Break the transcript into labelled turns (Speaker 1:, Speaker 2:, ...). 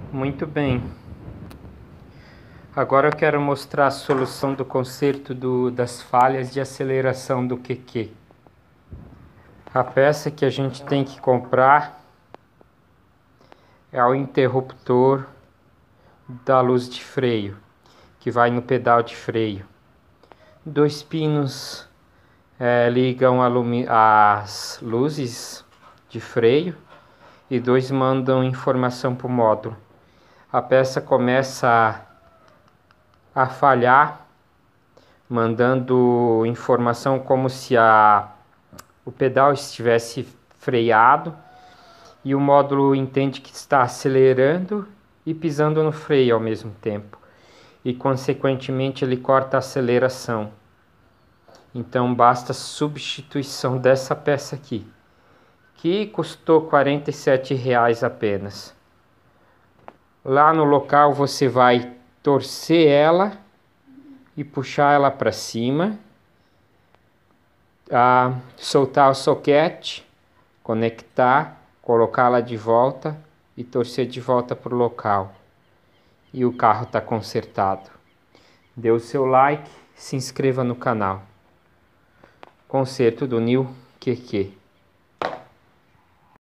Speaker 1: Muito bem. Agora eu quero mostrar a solução do conserto das falhas de aceleração do QQ. A peça que a gente tem que comprar é o interruptor da luz de freio, que vai no pedal de freio. Dois pinos ligam as luzes de freio e dois mandam informação para o módulo. A peça começa a falhar, mandando informação como se o pedal estivesse freado, e o módulo entende que está acelerando e pisando no freio ao mesmo tempo, e consequentemente ele corta a aceleração. Então basta a substituição dessa peça aqui, que custou R$ 47,00 apenas. Lá no local você vai torcer ela e puxar ela para cima, soltar o soquete, conectar, colocá-la de volta e torcer de volta para o local. E o carro está consertado. Dê o seu like, se inscreva no canal. Conserto do New QQ.